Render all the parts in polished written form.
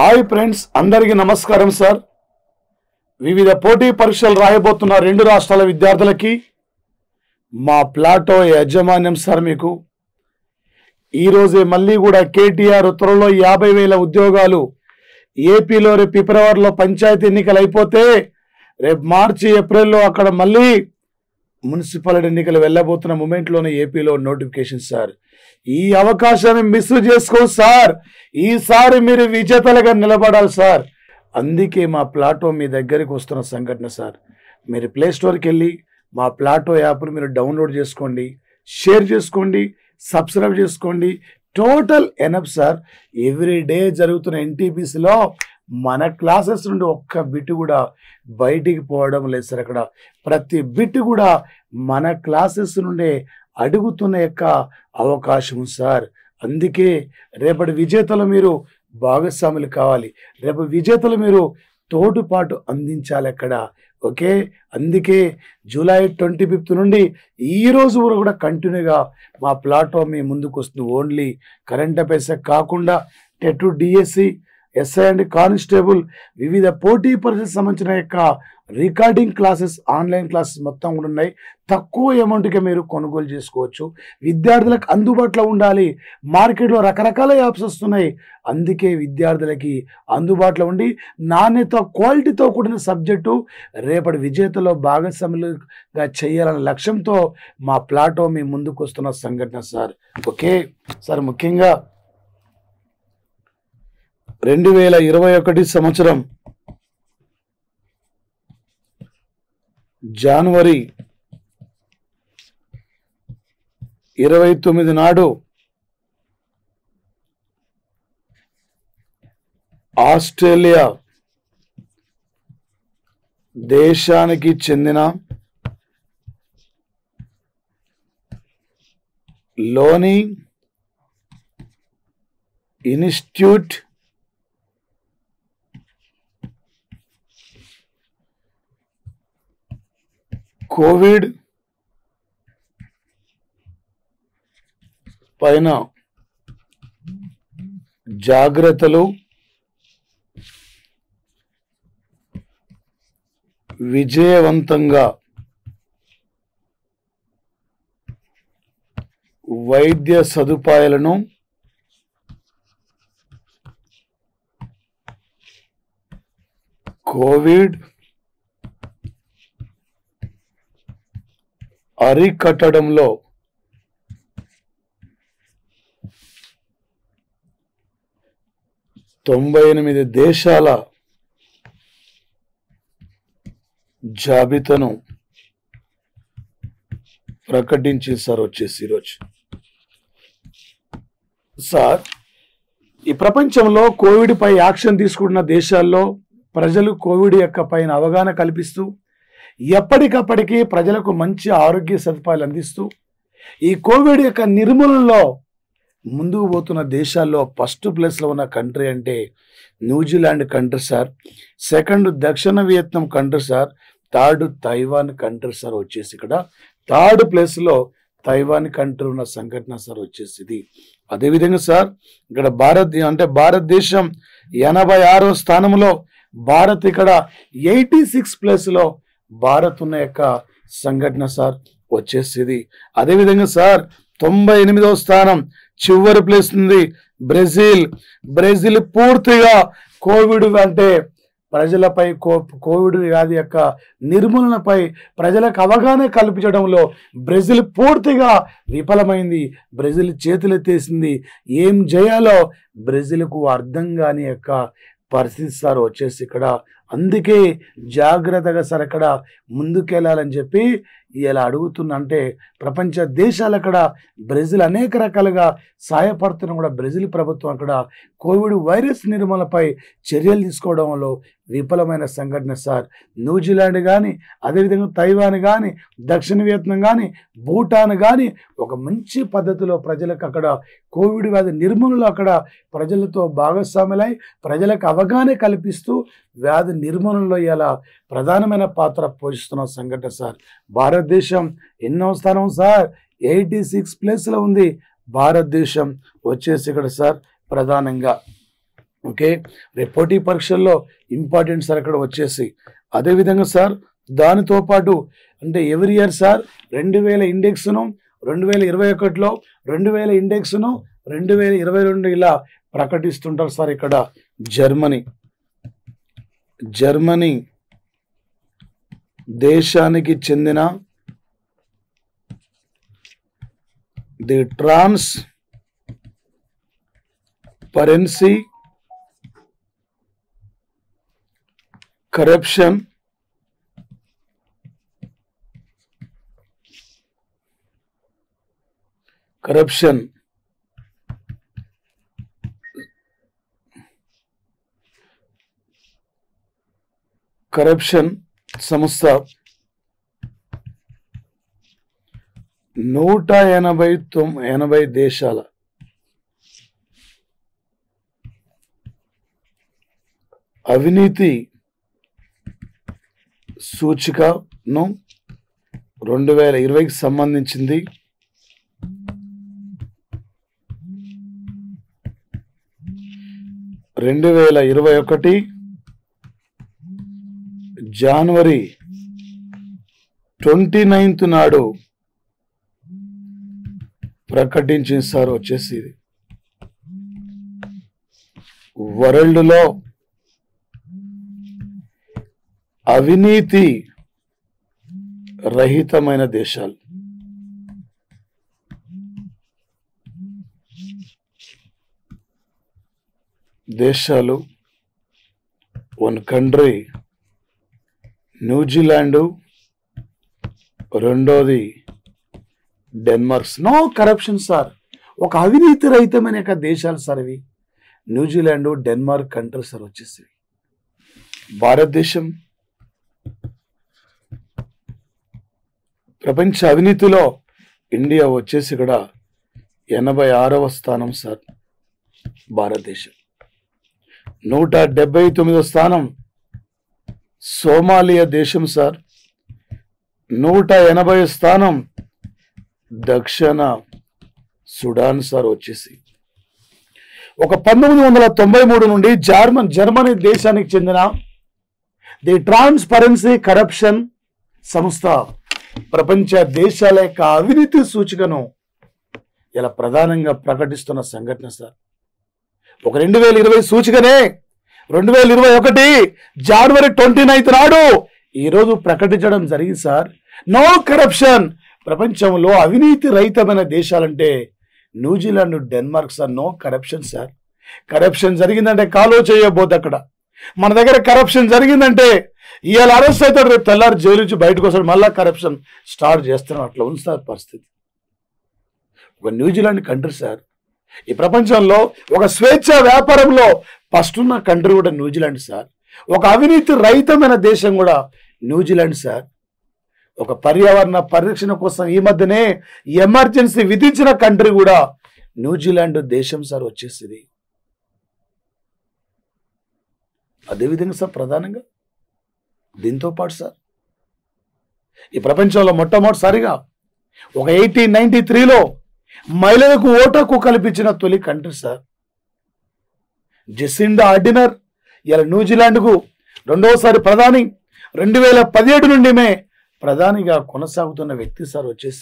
Hi friends, అందరికీ నమస్కారం sir. వివిధ పోటీ పరీక్షలు రాయబోతున్న రెండు రాష్ట్రాల విద్యార్థులకి మా ప్లాటో యాజమాన్యం సార్ మీకు ఈరోజే మళ్ళీ కూడా కేటీఆర్ త్వరలో 50,000 ఉద్యోగాలు ఏపీలో రేపు ఫిబ్రవరిలో పంచాయతీ ఎన్నికలు అయిపోతే రేపు మార్చి ఏప్రిల్లో అక్కడ మళ్ళీ మున్సిపల్ ఎన్నికలు వెళ్ళబోతున్న మూమెంట్లోనే ఏపీలో నోటిఫికేషన్ సార్. ఈ అవకాశాన్ని మిస్ చేసుకో సార్. ఈసారి మీరు విజేతలుగా నిలబడాలి సార్. అందుకే మా ప్లాటో మీ దగ్గరికి వస్తున్న సంఘటన సార్. మీరు ప్లే స్టోర్కి వెళ్ళి మా ప్లాటో యాప్ను మీరు డౌన్లోడ్ చేసుకోండి, షేర్ చేసుకోండి, సబ్స్క్రైబ్ చేసుకోండి. Total enough sir. Every day జరుగుతున్న ఎన్టీపీసీలో మన క్లాసెస్ నుండి ఒక్క బిట్ కూడా బయటికి పోవడం లేదు సార్. అక్కడ ప్రతి బిట్ కూడా మన క్లాసెస్ నుండే అడుగుతున్న యొక్క అవకాశం సార్. అందుకే రేపటి విజేతలు మీరు భాగస్వాములు కావాలి. రేపు విజేతలు మీరు తోడుపాటు అందించాలి అక్కడ. ఓకే, అందుకే జూలై 25 నుండి ఈ రోజు వరకు కూడా కంటిన్యూగా మా ప్లాటో మీ ముందుకు వస్తుంది. ఓన్లీ కరెంట్ అఫైర్స్ కాకుండా TET, DSC, SI and constable వివిధ పోటీ పరీక్షలకు సంబంధించిన యొక్క రికార్డింగ్ క్లాసెస్, ఆన్లైన్ క్లాసెస్ మొత్తం కూడా ఉన్నాయి. తక్కువ అమౌంట్కి మీరు కొనుగోలు చేసుకోవచ్చు. విద్యార్థులకు అందుబాటులో ఉండాలి. మార్కెట్లో రకరకాల యాప్స్ వస్తున్నాయి. అందుకే విద్యార్థులకి అందుబాటులో ఉండి నాణ్యత, క్వాలిటీతో కూడిన సబ్జెక్టు రేపటి విజేతలో భాగస్వాములుగా చేయాలనే లక్ష్యంతో మా ప్లాటో మీ ముందుకు వస్తున్న సంఘటన సార్. ఓకే సార్, ముఖ్యంగా 2021 సంవత్సరం జనవరి 29 నాడు ఆస్ట్రేలియా దేశానికి చెందిన లోని ఇన్స్టిట్యూట్ కోవిడ్ పైన జాగ్రత్తలు విజయవంతంగా వైద్య సదుపాయాలను కోవిడ్ అరికట్టడంలో తొంభై దేశాల జాబితాను ప్రకటించి సార్ వచ్చేసి ఈరోజు సార్. ఈ ప్రపంచంలో కోవిడ్ పై యాక్షన్ తీసుకుంటున్న దేశాల్లో ప్రజలు కోవిడ్ యొక్క పైన అవగాహన కల్పిస్తూ ఎప్పటికప్పటికీ ప్రజలకు మంచి ఆరోగ్య సదుపాయాలు అందిస్తూ ఈ కోవిడ్ యొక్క నిర్మూలనలో ముందుకు పోతున్న దేశాల్లో ఫస్ట్ ప్లేస్లో ఉన్న కంట్రీ అంటే న్యూజిలాండ్ కంట్రీ సార్. సెకండ్ దక్షిణ Vietnam country sir. Third Taiwan country sir. వచ్చేసి ఇక్కడ థర్డ్ ప్లేస్లో తైవాన్ కంట్రీ ఉన్న సంఘటన సార్ వచ్చేసి. అదేవిధంగా సార్ ఇక్కడ భారతదేశం 86వ స్థానంలో, భారత్ ఇక్కడ 86 ప్లేస్లో భారత్ ఉన్న యొక్క సంఘటన సార్ వచ్చేసి. అదేవిధంగా సార్ 98వ స్థానం చివరి ప్లేస్ ఉంది బ్రెజిల్ పూర్తిగా కోవిడ్ అంటే ప్రజలపై కోవిడ్ వ్యాధి యొక్క నిర్మూలనపై ప్రజలకు అవగాహన కల్పించడంలో బ్రెజిల్ పూర్తిగా విఫలమైంది. బ్రెజిల్ చేతులెత్తేసింది. ఏం చేయాలో బ్రెజిల్కు అర్థం కాని యొక్క పరిస్థితి సార్ వచ్చేసి ఇక్కడ. అందుకే జాగ్రత్తగా సార్ అక్కడ ముందుకెళ్ళాలని చెప్పి ఇలా అడుగుతున్నా. అంటే ప్రపంచ దేశాలు అక్కడ బ్రెజిల్ అనేక రకాలుగా సహాయపడుతున్న కూడా బ్రెజిల్ ప్రభుత్వం అక్కడ కోవిడ్ వైరస్ నిర్మూలనపై చర్యలు తీసుకోవడంలో విఫలమైన సంఘటన సార్. న్యూజిలాండ్ కానీ, అదేవిధంగా తైవాన్ కానీ, దక్షిణ వియత్నాం కానీ, భూటాన్ కానీ ఒక మంచి పద్ధతిలో ప్రజలకు అక్కడ కోవిడ్ వ్యాధి నిర్మూలనలో అక్కడ ప్రజలతో భాగస్వాములై ప్రజలకు అవగాహన కల్పిస్తూ వ్యాధి నిర్మూలనలో ఇలా ప్రధానమైన పాత్ర పోషిస్తున్న సంఘటన సార్. భారతదేశం ఎన్నో స్థానం సార్? 86 ప్లేస్లో ఉంది భారతదేశం వచ్చేసి ఇక్కడ సార్. ప్రధానంగా ఓకే, రేపు పోటీ పరీక్షల్లో ఇంపార్టెంట్ సార్ అక్కడ వచ్చేసి. అదేవిధంగా సార్ దానితో పాటు అంటే ఎవ్రీ ఇయర్ సార్ 2000 ఇండెక్స్ను 2021లో, 2000 ఇండెక్స్ను 2022 ఇలా ప్రకటిస్తుంటారు సార్. ఇక్కడ జర్మనీ దేశానికి చెందిన ది ట్రాన్స్పరెన్సీ కరప్షన్ సంస్థ 180 దేశాల అవినీతి సూచికను 2020కి సంబంధించింది. 2021 జనవరి 29 నాడు ప్రకటించింది సార్. వచ్చేసి ఇది వరల్డ్లో అవినీతి రహితమైన దేశాలు. వన్ కంట్రీ న్యూజిలాండ్, రెండోది డెన్మార్క్. No corruption sir. ఒక అవినీతి రహితమైన దేశాలు సార్ ఇవి. న్యూజిలాండ్, డెన్మార్క్ కంట్రీ సార్ వచ్చేసి. భారతదేశం ప్రపంచ అవినీతిలో ఇండియా వచ్చేసి ఇక్కడ 86వ స్థానం సార్. భారతదేశం 179వ స్థానం. సోమాలియా దేశం సార్ 180వ స్థానం. దక్షిణ సుడాన్ సార్ వచ్చేసి. ఒక 1993 నుండి జర్మనీ దేశానికి చెందిన ది ట్రాన్స్పరెన్సీ కరప్షన్ సంస్థ ప్రపంచ దేశాల యొక్క అవినీతి సూచికను ఇలా ప్రధానంగా ప్రకటిస్తున్న సంఘటన సార్. ఒక 2020 సూచికనే 2021 జనవరి 29 నాడు ఈరోజు ప్రకటించడం జరిగింది సార్. No corruption. ప్రపంచంలో అవినీతి రహితమైన దేశాలంటే New Zealand, Denmark sir. No corruption sir. Corruption జరిగిందంటే కాలో చేయబోద్దు అక్కడ. మన దగ్గర కరప్షన్ జరిగిందంటే ఇవాళ అరెస్ట్ అవుతాడు, రేపు తెల్లారి జైలు నుంచి బయటకు వస్తాడు, మళ్ళా కరప్షన్ స్టార్ట్ చేస్తున్నాం. అట్లా ఉంది సార్ పరిస్థితి. ఒక న్యూజిలాండ్ కంట్రీ సార్. ఈ ప్రపంచంలో ఒక స్వేచ్ఛ వ్యాపారంలో ఫస్ట్ ఉన్న కంట్రీ కూడా న్యూజిలాండ్ సార్. ఒక అవినీతి రహితమైన దేశం కూడా న్యూజిలాండ్ సార్. ఒక పర్యావరణ పరిరక్షణ కోసం ఈ మధ్యనే ఎమర్జెన్సీ విధించిన కంట్రీ కూడా న్యూజిలాండ్ దేశం సార్ వచ్చేసింది. అదేవిధంగా సార్ ప్రధానంగా దీంతో పాటు సార్ ఈ ప్రపంచంలో మొట్టమొదటిసారిగా ఒక 1893లో మహిళలకు ఓటు హక్కు కల్పించిన తొలి కంట్రీ సార్ జెసిండా ఆర్డినర్. ఇలా న్యూజిలాండ్కు రెండవసారి ప్రధాని. 2017 నుండి ప్రధానిగా కొనసాగుతున్న వ్యక్తి సార్ వచ్చేసి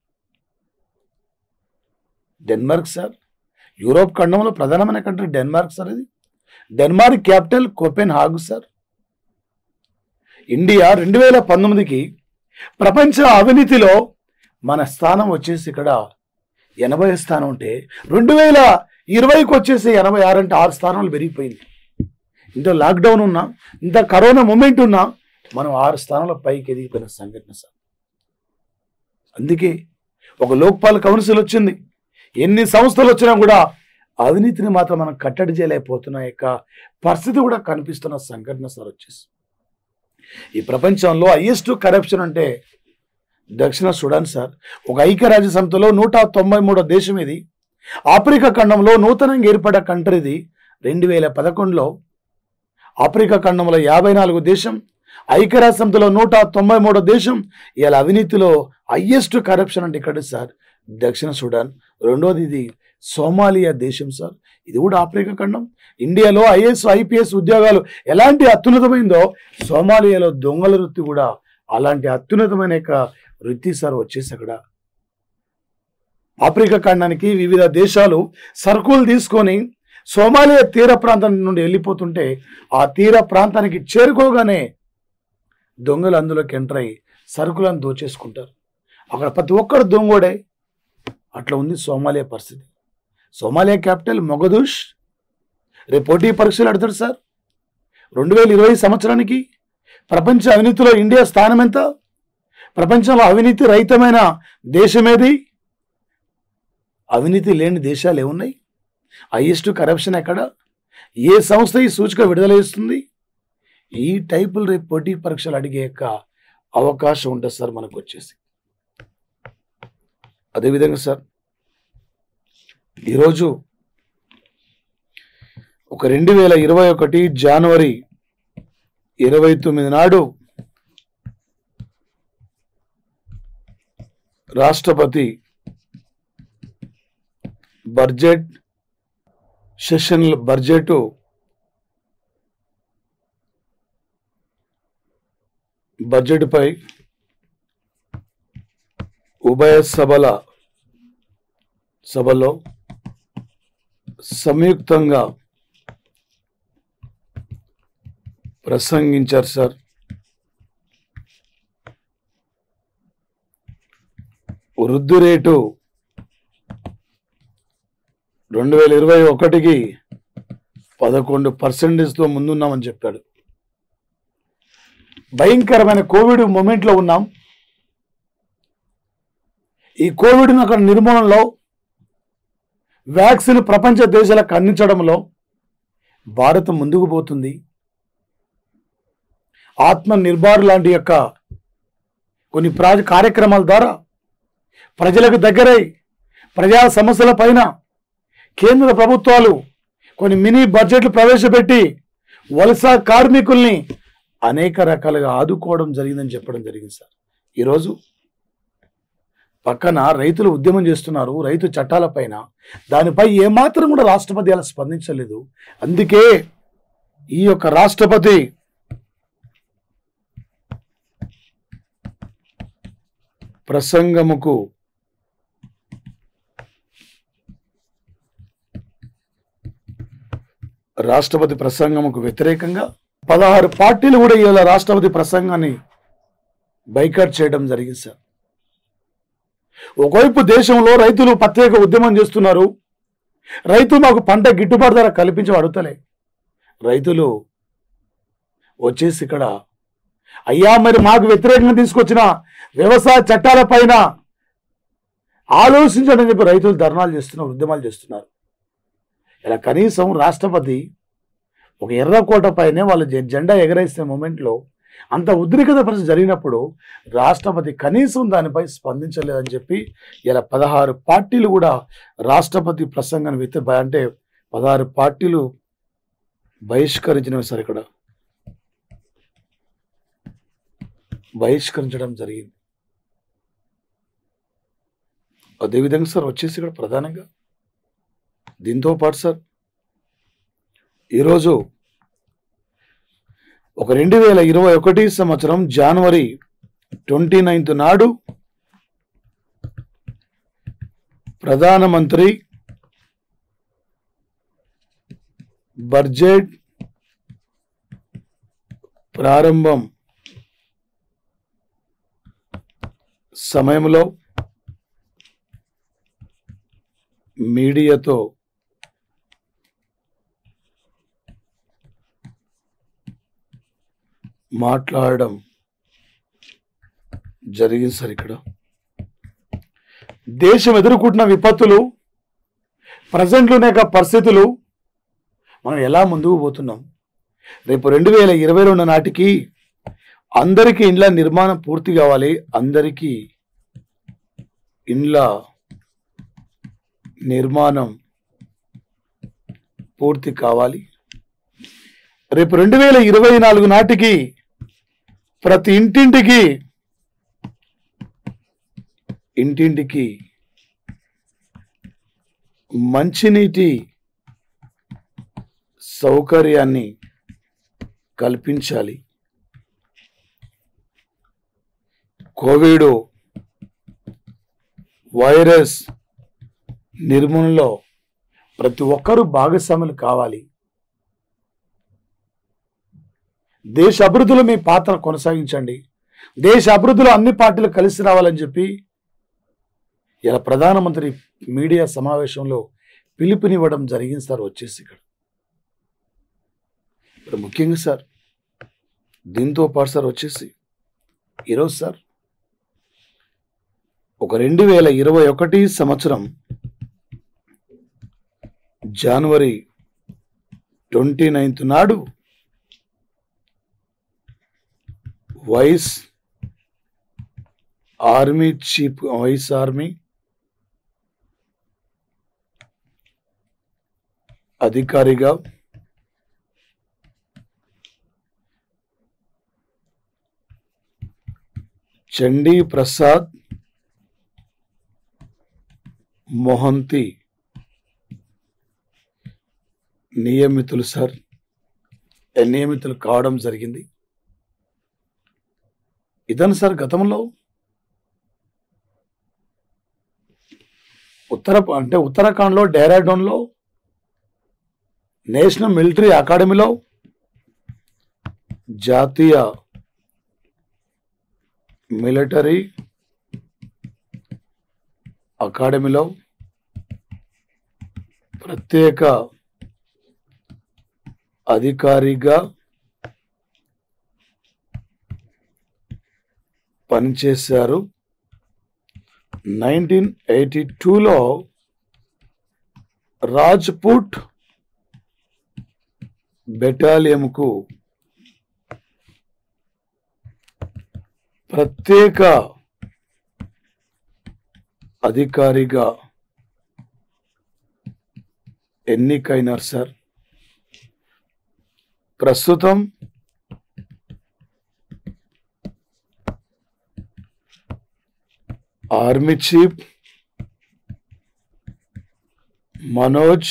డెన్మార్క్ సార్. యూరోప్ ఖండంలో ప్రధానమైన కంట్రీ డెన్మార్క్ సార్. ఇది Denmark capital Copenhagen sir. India 2019కి ప్రపంచ అవినీతిలో మన స్థానం వచ్చేసి ఇక్కడ 80వ స్థానం ఉంటే 2020కి వచ్చేసి 86 అంటే 6 స్థానాలు పెరిగిపోయింది. ఇంత లాక్డౌన్ ఉన్నా, ఇంత కరోనా మూమెంట్ ఉన్నా మనం 6 స్థానాల పైకి ఎదిగిపోయిన సంఘటన సార్. అందుకే ఒక లోక్పాల్ కౌన్సిల్ వచ్చింది. ఎన్ని సంస్థలు వచ్చినా కూడా అవినీతిని మాత్రం మనం కట్టడి చేయలేకపోతున్న యొక్క పరిస్థితి కూడా కనిపిస్తున్న సంఘటన సార్ వచ్చేసి. ఈ ప్రపంచంలో హైయెస్ట్ కరప్షన్ అంటే దక్షిణ సుడాన్ సార్. ఒక ఐక్యరాజ్య సమితిలో 193వ దేశం ఇది. ఆఫ్రికా ఖండంలో నూతనంగా ఏర్పడ్డ కంట్రీ ఇది. 2011లో ఆఫ్రికా ఖండంలో 54వ దేశం. ఐక్యరాజ్య సమితిలో 193వ దేశం. ఇలా అవినీతిలో హైయెస్ట్ కరప్షన్ అంటే ఇక్కడ సార్ దక్షిణ సుడాన్. రెండోది ఇది సోమాలియా దేశం సార్, ఇది కూడా ఆఫ్రికా ఖండం. ఇండియాలో ఐఏఎస్ ఐపీఎస్ ఉద్యోగాలు ఎలాంటి అత్యున్నతమైందో సోమాలియాలో దొంగల వృత్తి కూడా అలాంటి అత్యున్నతమైన వృత్తి సార్. వచ్చేసి అక్కడ ఆఫ్రికా ఖండానికి వివిధ దేశాలు సరుకులు తీసుకొని సోమాలియా తీర ప్రాంతం నుండి వెళ్ళిపోతుంటే ఆ తీర ప్రాంతానికి చేరుకోగానే దొంగలు అందులోకి ఎంటర్ అయ్యి సరుకులను దోచేసుకుంటారు. అక్కడ ప్రతి ఒక్కరు దొంగోడే. అట్లా ఉంది సోమాలియా పరిస్థితి. Somalia capital Mogadishu. రేపు పోటీ పరీక్షలు అడతాడు సార్. 2020 సంవత్సరానికి ప్రపంచ అవినీతిలో ఇండియా స్థానం ఎంత? ప్రపంచంలో అవినీతి రహితమైన దేశం ఏది? అవినీతి లేని దేశాలు ఏమున్నాయి? హైయెస్ట్ కరప్షన్ ఎక్కడ? ఏ సంస్థ ఈ సూచిక విడుదల చేస్తుంది? ఈ టైపులు రేపు పోటీ పరీక్షలు అడిగే అవకాశం ఉంటుంది సార్ మనకు వచ్చేసి. అదేవిధంగా సార్ ఈరోజు ఒక 2021 జనవరి 29 నాడు రాష్ట్రపతి బడ్జెట్ సెషన్ బడ్జెట్ పై ఉభయ సభలో సంయుక్తంగా ప్రసంగించారు సార్. వృద్ధి రేటు 2021కి 11%తో ముందున్నామని చెప్పాడు. భయంకరమైన కోవిడ్ మూమెంట్లో ఉన్నాం. ఈ కోవిడ్ అక్కడ నిర్మూలనలో వ్యాక్సిన్ ప్రపంచ దేశాలకు అందించడంలో భారత్ ముందుకు పోతుంది. ఆత్మ నిర్భర్ లాంటి కొన్ని కార్యక్రమాల ద్వారా ప్రజలకు దగ్గరై ప్రజా సమస్యల పైన కేంద్ర ప్రభుత్వాలు కొన్ని మినీ బడ్జెట్లు ప్రవేశపెట్టి వలస కార్మికుల్ని అనేక రకాలుగా ఆదుకోవడం జరిగిందని చెప్పడం జరిగింది సార్. ఈరోజు పక్కన రైతులు ఉద్యమం చేస్తున్నారు రైతు చట్టాల పైన. దానిపై ఏమాత్రం కూడా రాష్ట్రపతి అలా స్పందించలేదు. అందుకే ఈ రాష్ట్రపతి ప్రసంగముకు వ్యతిరేకంగా 16 పార్టీలు కూడా ఇవాళ రాష్ట్రపతి ప్రసంగాన్ని బైకాట్ చేయడం జరిగింది సార్. ఒకవైపు దేశంలో రైతులు ప్రత్యేక ఉద్యమం చేస్తున్నారు. రైతు మాకు పంట గిట్టుబాటు ధర కల్పించి అడుగుతలే. రైతులు వచ్చేసి ఇక్కడ అయ్యా మరి మాకు వ్యతిరేకంగా తీసుకొచ్చిన వ్యవసాయ చట్టాల పైన ఆలోచించడం చెప్పి రైతులు ధర్నాలు చేస్తున్నారు, ఉద్యమాలు చేస్తున్నారు. ఇలా కనీసం రాష్ట్రపతి ఒక ఎర్రకోట పైనే వాళ్ళు జెండా ఎగరేసిన మూమెంట్లో అంత ఉద్రిక్తత పరిస్థితి జరిగినప్పుడు రాష్ట్రపతి కనీసం దానిపై స్పందించలేదని చెప్పి ఇలా 16 పార్టీలు కూడా రాష్ట్రపతి ప్రసంగాన్ని అంటే 16 పార్టీలు బహిష్కరించినవి సార్. ఇక్కడ బహిష్కరించడం జరిగింది. అదేవిధంగా సార్ వచ్చేసి ఇక్కడ ప్రధానంగా దీంతో పాటు సార్ ఈరోజు ఒక 2021 సంవత్సరం జనవరి 29 నాడు ప్రధానమంత్రి బడ్జెట్ ప్రారంభం సమయంలో మీడియాతో మాట్లాడడం జరిగింది సార్. ఇక్కడ దేశం ఎదుర్కొంటున్న విపత్తులు, ప్రజెంట్లోనే పరిస్థితులు, మనం ఎలా ముందుకు పోతున్నాం. రేపు 2022 నాటికి అందరికీ ఇండ్ల నిర్మాణం పూర్తి కావాలి. అందరికీ ఇండ్ల నిర్మాణం పూర్తి కావాలి. రేపు 2024 నాటికి ప్రతి ఇంటింటికి మంచినీటి సౌకర్యాన్ని కల్పించాలి. కోవిడ్ వైరస్ నిర్మూలనలో ప్రతి ఒక్కరూ భాగస్వాములు కావాలి. దేశ అభివృద్ధిలో మీ పాత్ర కొనసాగించండి. దేశ అభివృద్ధిలో అన్ని పార్టీలు కలిసి రావాలని చెప్పి ఇలా ప్రధానమంత్రి మీడియా సమావేశంలో పిలుపునివ్వడం జరిగింది సార్. వచ్చేసి ఇక్కడ ముఖ్యంగా సార్ దీంతో పాటు సార్ వచ్చేసి ఈరోజు సార్ ఒక 2021 సంవత్సరం జనవరి 29 నాడు వైస్ ఆర్మీ అధికారిగా చండీ ప్రసాద్ మొహంతి నియమితులు కావడం జరిగింది. ఇతను సార్ గతంలో ఉత్తరాఖండ్లో డెహ్రాడూన్లో నేషనల్ మిలిటరీ అకాడమీలో జాతీయ మిలిటరీ అకాడమీలో ప్రత్యేక అధికారిగా పనిచేశారు. 1982లో రాజ్పుట్ బెటాలియంకు ప్రత్యేక అధికారిగా ఎన్నికైనారు సార్. ప్రస్తుతం army chief Manoj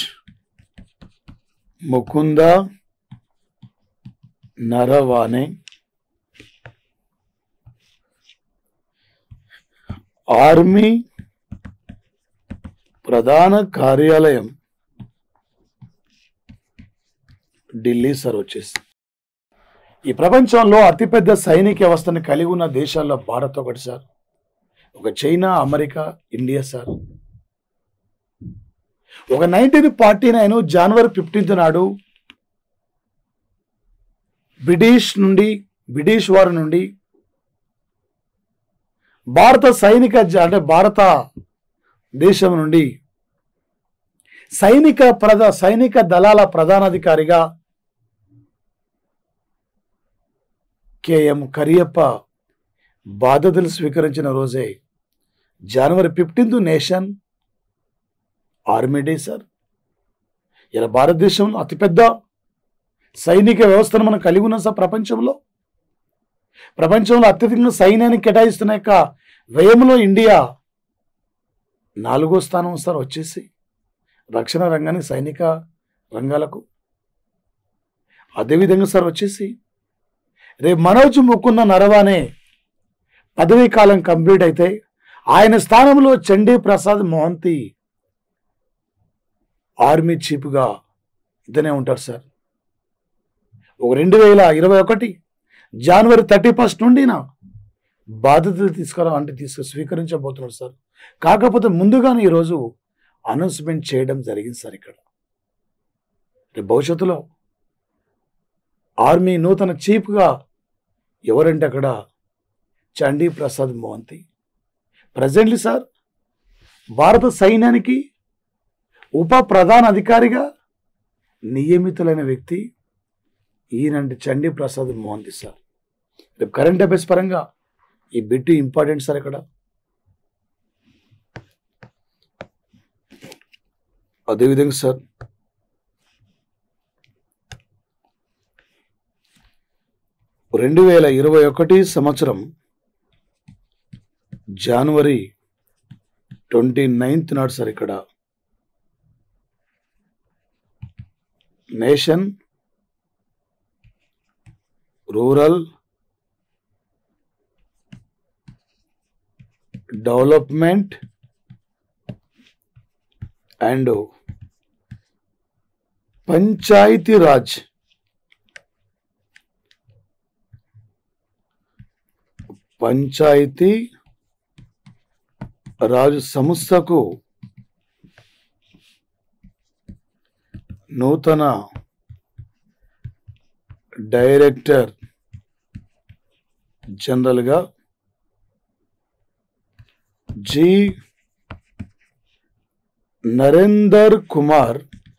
Mukund Naravane army ప్రధాన కార్యాలయం ఢిల్లీ సార్ వచ్చేసి. ఈ ప్రపంచంలో అతిపెద్ద సైనిక వ్యవస్థను కలిగి ఉన్న దేశాల్లో భారత్ ఒకటి సార్. ఒక చైనా, అమెరికా, ఇండియా సార్. ఒక 1949 జనవరి 15 నాడు బ్రిటిష్ వారి నుండి భారత భారత దేశం నుండి సైనిక దళాల ప్రధానాధికారిగా కెఎం కరియప్ప బాధ్యతలు స్వీకరించిన రోజే జనవరి 15 నేషనల్ ఆర్మీ డే సార్. ఇలా భారతదేశంలో అతిపెద్ద సైనిక వ్యవస్థను మనం కలిగి ఉన్నాం సార్. ప్రపంచంలో అత్యధికంగా సైన్యానికి కేటాయిస్తున్న యొక్క వ్యయంలో ఇండియా 4వ స్థానం సార్ వచ్చేసి రక్షణ రంగానికి, సైనిక రంగాలకు. అదేవిధంగా సార్ వచ్చేసి రేపు మనోజ్ ముకుంద నరవానే పదవీ కాలం కంప్లీట్ అయితే ఆయన స్థానంలో చండీ ప్రసాద్ మొహంతి ఆర్మీ చీఫ్గా ఇతనే ఉంటారు సార్. ఒక 2021 జనవరి 31 నుండి బాధ్యతలు స్వీకరించబోతున్నారు సార్. కాకపోతే ముందుగానే ఈరోజు అనౌన్స్మెంట్ చేయడం జరిగింది సార్. ఇక్కడ రేపు భవిష్యత్తులో ఆర్మీ నూతన చీఫ్గా ఎవరంటే అక్కడ చండీ ప్రసాద్ మొహంతి. ప్రజెంట్లీ సార్ భారత సైన్యానికి ఉప ప్రధాన అధికారిగా నియమితులైన వ్యక్తి ఈయనంటే చండీ ప్రసాద్ మొహంతి సార్. రేపు కరెంట్ అఫైర్స్ పరంగా ఈ బిట్ ఇంపార్టెంట్ సార్. ఇక్కడ అదేవిధంగా సార్ రెండు 2021 సంవత్సరం జనవరి 29 నాడు సార్ ఇక్కడ nation rural development and Panchayati Raj సంస్థకు నూతన డైరెక్టర్ జనరల్గా జి నరేందర్ కుమార్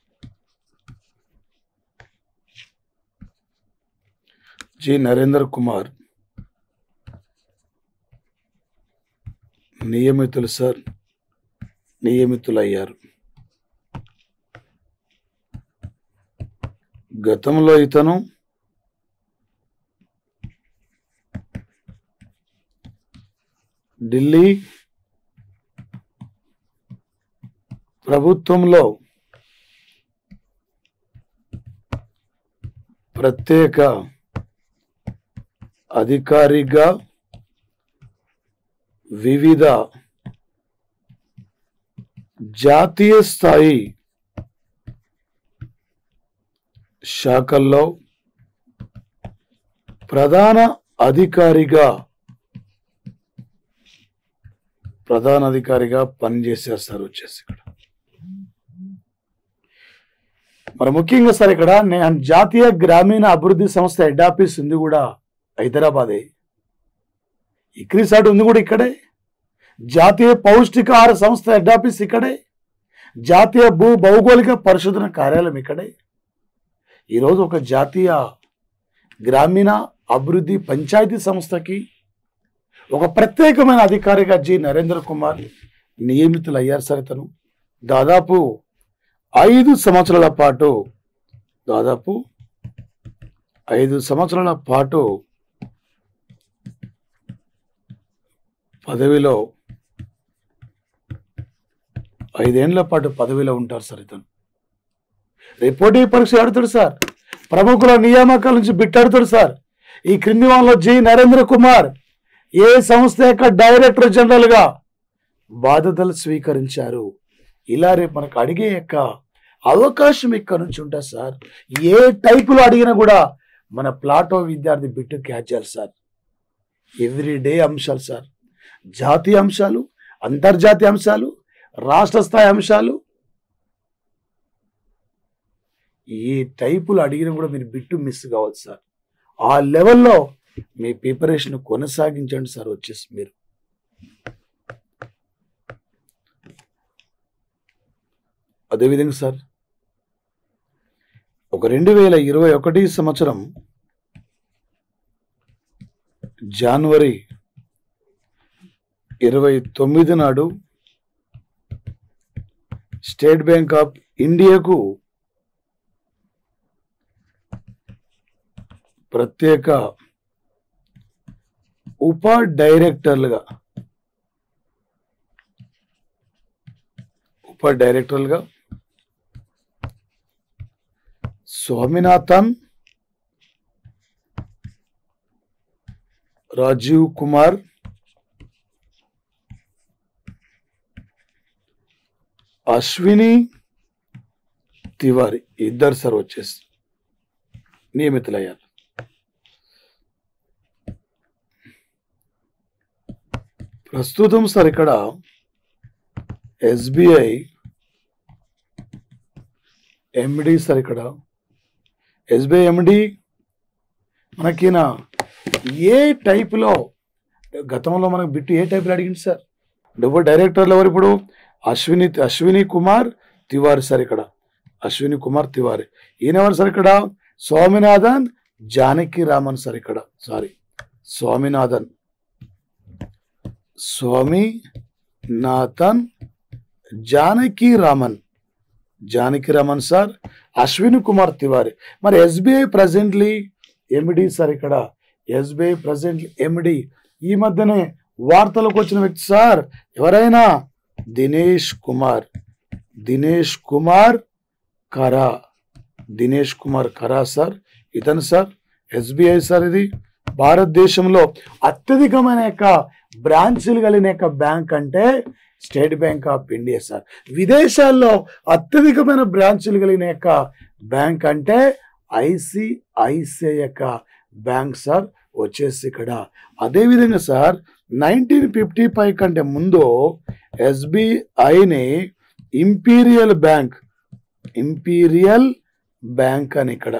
నియమితులయ్యారు. గతంలో ఇతను ఢిల్లీ ప్రభుత్వంలో ప్రత్యేక అధికారిగా వివిధ జాతీయ స్థాయి శాఖల్లో ప్రధాన అధికారిగా పనిచేశారు సార్. వచ్చేసి ఇక్కడ మరి ముఖ్యంగా సార్ ఇక్కడ జాతీయ గ్రామీణ అభివృద్ధి సంస్థ హెడ్ ఆఫీస్ ఉంది కూడా హైదరాబాదే, ఇక్రిసాట్ ఉంది కూడా ఇక్కడే, జాతీయ పౌష్టికాహార సంస్థ హెడ్ ఆఫీస్ ఇక్కడే, జాతీయ భౌగోళిక పరిశోధన కార్యాలయం ఇక్కడే. ఈరోజు ఒక జాతీయ గ్రామీణ అభివృద్ధి పంచాయతీ సంస్థకి ఒక ప్రత్యేకమైన అధికారిగా జి నరేంద్ర కుమార్ నియమితులయ్యారు సార్. ఇతను దాదాపు 5 సంవత్సరాల పాటు పదవిలో 5 ఏళ్ల పాటు పదవిలో ఉంటారు సార్. ఇతను రిపోర్టీ పరీక్ష ఆడుతాడు సార్, ప్రముఖుల నియామకాల నుంచి బిట్టాడుతాడు సార్. ఈ క్రింది వాళ్ళలో జి నరేంద్ర కుమార్ ఏ సంస్థ యొక్క డైరెక్టర్ జనరల్ గా బాధ్యతలు స్వీకరించారు. ఇలా రేపు మనకు అడిగే యొక్క అవకాశం ఇక్కడ నుంచి ఉంటుంది సార్. ఏ టైపులో అడిగినా కూడా మన ప్లాటో విద్యార్థి బిట్టు క్యాచ్ చేయాలి సార్. ఎవ్రీడే అంశాలు సార్, జాతీయ అంశాలు, అంతర్జాతీయ అంశాలు, రాష్ట్ర స్థాయి అంశాలు, ఏ టైపులు అడిగినా కూడా మీరు బిట్టు మిస్ కావచ్చు సార్. ఆ లెవెల్లో మీ ప్రిపరేషన్ కొనసాగించండి సార్. వచ్చేసి మీరు అదేవిధంగా సార్ ఒక 2021 సంవత్సరం జనవరి 29 నాడు స్టేట్ బ్యాంక్ ఆఫ్ ఇండియాకు ప్రత్యేక ఉప డైరెక్టర్లుగా స్వామినాథన్, రాజీవ్ కుమార్, అశ్విని తివారీ ఇద్దరు సార్ వచ్చేసి నియమితులయ్యారు. ప్రస్తుతం సార్ ఇక్కడ ఎస్బీఐ ఎండి సార్, ఇక్కడ ఎస్బీఐ ఎండి మనకిన ఏ టైపులో గతంలో మనకు బిట్టు ఏ టైపులో అడిగింది సార్. డైరెక్టర్లు ఎవరు ఇప్పుడు అశ్విని కుమార్ తివారీ సార్. ఇక్కడ అశ్విని కుమార్ తివారీ ఈయన ఎవరు సార్. ఇక్కడ స్వామినాథన్ జానకి రామన్ సార్. ఇక్కడ స్వామినాథన్ జానకి రామన్ సార్, అశ్విని కుమార్ తివారీ. మరి ఎస్బీఐ ప్రెసెంట్లీ ఎండి సార్. ఇక్కడ ఎస్బీఐ ప్రెసెంట్లీ ఎండి ఈ మధ్యనే వార్తలకు వచ్చిన వ్యక్తి సార్. ఎవరైనా దినేష్ కుమార్ కరా దినేష్ కుమార్ ఖరా సార్, ఇతను సార్ ఎస్బీఐ సార్. ఇది భారతదేశంలో అత్యధికమైన యొక్క బ్రాంచీలు కలిగిన యొక్క బ్యాంక్ అంటే State Bank of India sir. విదేశాల్లో అత్యధికమైన బ్రాంచీలు కలిగిన యొక్క బ్యాంక్ అంటే ఐసిఐసిఐ యొక్క బ్యాంక్ సార్ వచ్చేసి ఇక్కడ. అదేవిధంగా సార్ 1955 కంటే ముందు ఎస్బీఐని ఇంపీరియల్ బ్యాంక్ అని ఇక్కడ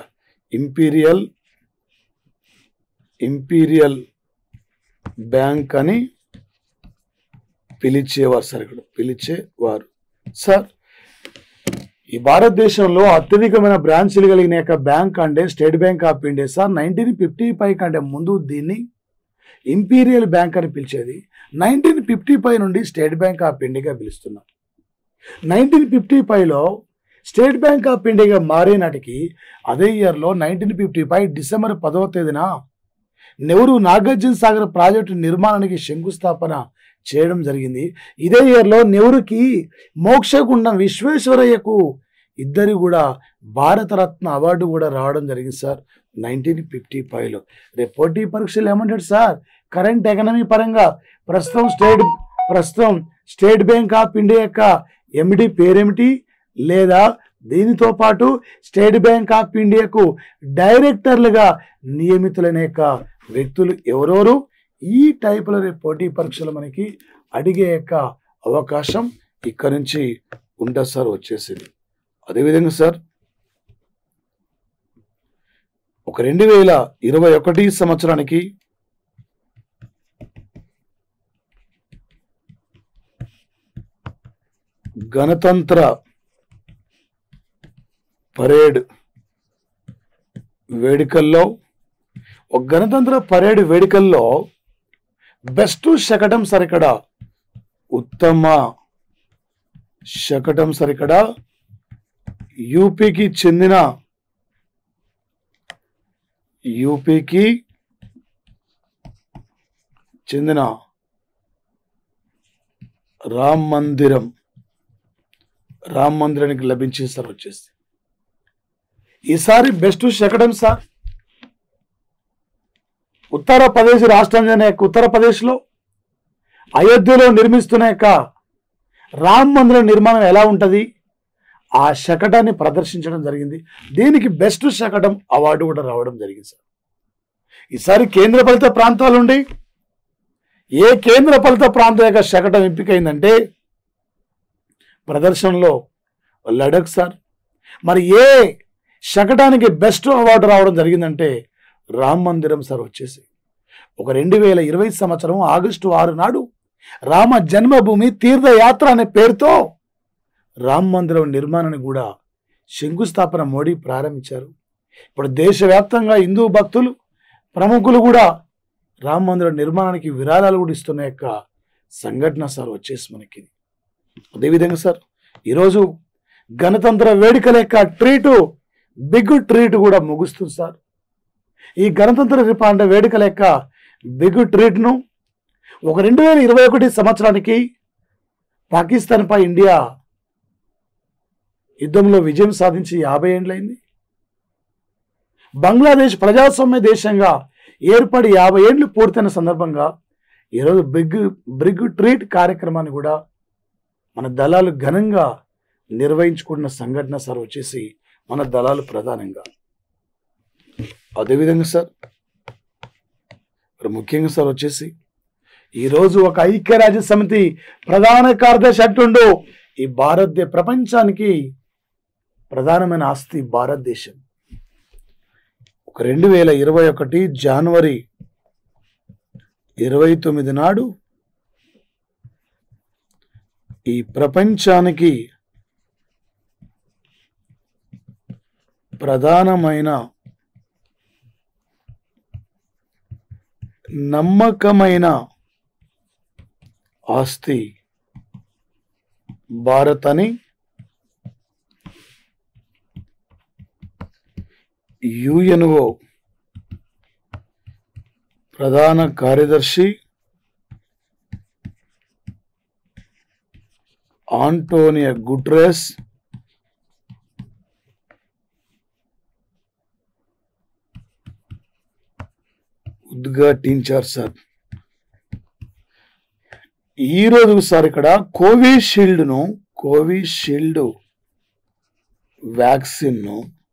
ఇంపీరియల్ బ్యాంక్ అని పిలిచేవారు సార్. ఇక్కడ పిలిచేవారు సార్. ఈ భారతదేశంలో అత్యధికమైన బ్రాంచీలు కలిగిన యొక్క బ్యాంక్ అంటే State Bank of India sir. 1955 కంటే ముందు దీన్ని ఇంపీరియల్ బ్యాంక్ అని పిలిచేది. 1955 నుండి స్టేట్ బ్యాంక్ ఆఫ్ ఇండియాగా పిలుస్తున్నాం. 1955లో స్టేట్ బ్యాంక్ ఆఫ్ ఇండియాగా మారే నాటికి అదే ఇయర్లో 1955 డిసెంబర్ 10వ తేదీన నెహ్రూ నాగార్జున సాగర్ ప్రాజెక్టు నిర్మాణానికి శంకుస్థాపన చేయడం జరిగింది. ఇదే ఇయర్లో నెహ్రూకి మోక్షగుండం విశ్వేశ్వరయ్యకు ఇద్దరు కూడా భారతరత్న అవార్డు కూడా రావడం జరిగింది సార్ 1955లో. రేపు పోటీ పరీక్షలు ఏమంటాడు సార్, కరెంట్ ఎకనమీ పరంగా ప్రస్తుతం స్టేట్ బ్యాంక్ ఆఫ్ ఇండియా యొక్క ఎండి పేరేమిటి, లేదా దీనితో పాటు స్టేట్ బ్యాంక్ ఆఫ్ ఇండియాకు డైరెక్టర్లుగా నియమితులైన యొక్క వ్యక్తులు ఎవరెవరు, ఈ టైపుల పోటీ పరీక్షలు మనకి అడిగే యొక్క అవకాశం ఇక్కడ నుంచి ఉంటుంది సార్ వచ్చేసింది. అదేవిధంగా సార్ ఒక 2021 సంవత్సరానికి గణతంత్ర పరేడ్ వేడుకల్లో బెస్ట్ శకటం సార్ ఇక్కడ, ఉత్తమ శకటం సార్ ఇక్కడ యూపీకి చెందిన రామ్ మందిరానికి లభించింది సార్ వచ్చేసి. ఈసారి బెస్ట్ శకటం సార్ ఉత్తరప్రదేశ్ రాష్ట్రం ఉత్తరప్రదేశ్లో అయోధ్యలో నిర్మిస్తున్న యొక్క రామ్ మందిరం నిర్మాణం ఎలా ఉంటుంది, ఆ శకటాన్ని ప్రదర్శించడం జరిగింది. దీనికి బెస్ట్ శకటం అవార్డు కూడా రావడం జరిగింది సార్. ఈసారి కేంద్రపాలిత ప్రాంతాలు ఉండి ఏ కేంద్రపాలిత ప్రాంతం యొక్క శకటం ఎంపికైందంటే ప్రదర్శనలో లడఖ్ సార్. మరి ఏ శకటానికి బెస్ట్ అవార్డు రావడం జరిగిందంటే రామ్ మందిరం సార్ వచ్చేసి. ఒక 2020 సంవత్సరం ఆగస్టు 6 నాడు రామ జన్మభూమి తీర్థయాత్ర అనే పేరుతో రామ్ మందిరం నిర్మాణాన్ని కూడా శంకుస్థాపన మోడీ ప్రారంభించారు. ఇప్పుడు దేశవ్యాప్తంగా హిందూ భక్తులు ప్రముఖులు కూడా రామ్ మందిరం నిర్మాణానికి విరాళాలు కూడా ఇస్తున్న యొక్క సంఘటన సార్ వచ్చేసి మనకి. అదేవిధంగా సార్ ఈరోజు గణతంత్ర వేడుకల యొక్క బిగ్ ట్రీట్ కూడా ముగుస్తుంది సార్. ఈ గణతంత్ర వేడుకల యొక్క బిగ్ ట్రీట్ను ఒక 2021 సంవత్సరానికి పాకిస్తాన్పై ఇండియా యుద్ధంలో విజయం సాధించి 50 ఏండ్లైంది. బంగ్లాదేశ్ ప్రజాస్వామ్య దేశంగా ఏర్పడి 50 ఏండ్లు పూర్తయిన సందర్భంగా ఈరోజు బిగ్ ట్రీట్ కార్యక్రమాన్ని కూడా మన దళాలు ఘనంగా నిర్వహించుకున్న సంఘటన సార్ వచ్చేసి మన దళాలు ప్రధానంగా. అదేవిధంగా సార్ ముఖ్యంగా సార్ వచ్చేసి ఈరోజు ఒక ఐక్యరాజ్య సమితి ప్రధాన కార్యదర్శి అంటుండు, ఈ ప్రపంచానికి ప్రధానమైన ఆస్తి భారతదేశం. ఒక 2021 జనవరి 29 నాడు ఈ ప్రపంచానికి ప్రధానమైన నమ్మకమైన ఆస్తి భారత్ అని యుఎన్ఓ ప్రధాన కార్యదర్శి ఆంటోనియో గుటెరస్ ఉద్ఘాటించారు సార్. ఈరోజు సార్ ఇక్కడ కోవిషీల్డ్ వ్యాక్సిన్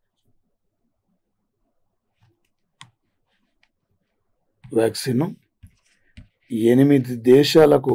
8 దేశాలకు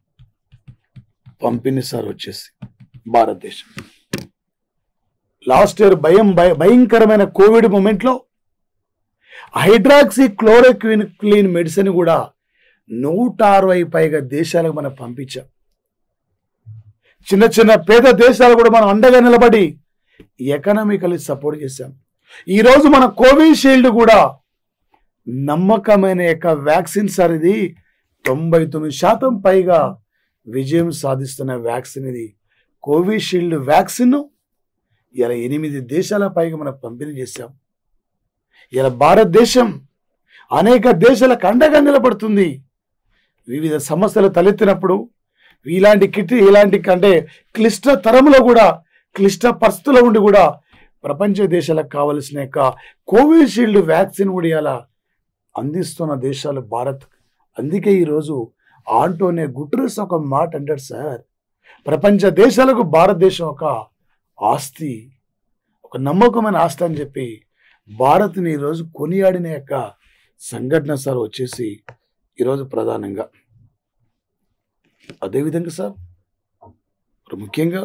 పంపిణీ సార్ వచ్చేసి భారతదేశం. లాస్ట్ ఇయర్ భయంకరమైన కోవిడ్ మూమెంట్లో హైడ్రాక్సీ క్లోరోక్విన్ మెడిసిన్ కూడా 160 పైగా దేశాలకు మనం పంపించాం. చిన్న చిన్న పేద దేశాలు కూడా మనం అండగా నిలబడి ఎకనామికలీ సపోర్ట్ చేశాం. ఈరోజు మన కోవిషీల్డ్ కూడా నమ్మకమైన వ్యాక్సిన్ సార్. ఇది 99% పైగా విజయం సాధిస్తున్న వ్యాక్సిన్ ఇది. కోవిషీల్డ్ వ్యాక్సిన్ ఇలా 8 దేశాల పైగా మనం పంపిణీ చేశాం. ఇలా భారతదేశం అనేక దేశాలకు అండగా నిలబడుతుంది. వివిధ సమస్యలు తలెత్తినప్పుడు ఇలాంటి అంటే క్లిష్ట తరంలో కూడా, క్లిష్ట పరిస్థితుల్లో ఉండి కూడా ప్రపంచ దేశాలకు కావలసిన కోవిషీల్డ్ వ్యాక్సిన్ కూడా ఇలా అందిస్తున్న దేశాలు భారత్. అందుకే ఈరోజు ఆంటోనియో గుటెరస్ ఒక మాట అంటాడు సార్, ప్రపంచ దేశాలకు భారతదేశం ఒక ఆస్తి, ఒక నమ్మకమైన ఆస్తి అని చెప్పి భారత్ని ఈరోజు కొనియాడిన సంఘటన సార్ వచ్చేసి ఈరోజు ప్రధానంగా. అదేవిధంగా సార్ ముఖ్యంగా